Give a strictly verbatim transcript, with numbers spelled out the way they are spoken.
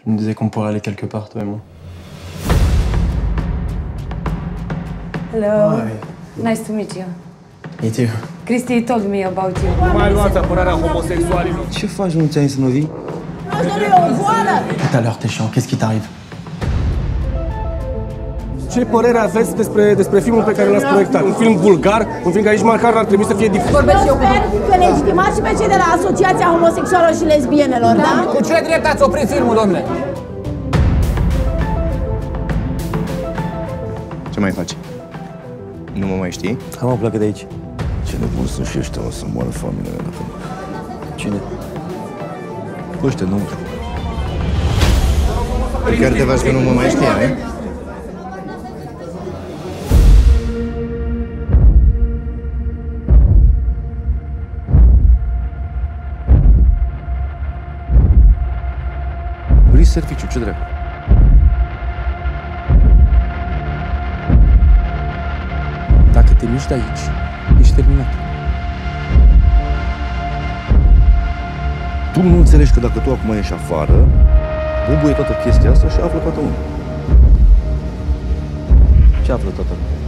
Il me disait qu'on pourrait aller quelque part, toi et moi. Hello. Hi. Nice to meet you. Me too. Christi told me about you. Mai luați apărarea homosexualilor. Ce faci, nu ți-ai să nu vii? Tout à l'heure, t'es chiant. Qu'est-ce qui t'arrive? Ce părere aveți despre, despre filmul pe care l-ați proiectat? Un film vulgar, un film care nici măcar ar trebui să fie difuzat. Vorbesc eu sper că legitimați și pe cei de la Asociația Homosexuală și Lesbienelor, da? Cu ce drept ați oprit filmul, domnule? Ce mai faci? Nu mă mai știi? Hai mă, pleacă de aici. Ce nebun sunt și ăștia, o să moară familia mea dacă nu. Cine? Ăștia, nu. Chiar te faci că nu mă mai știa, e? Vrei serviciu, ce dracu? Dacă te miști de aici, ești terminat. Tu nu înțelegi că dacă tu acum ieși afară, bubuie toată chestia asta și află toată lumea. Ce află toată lumea?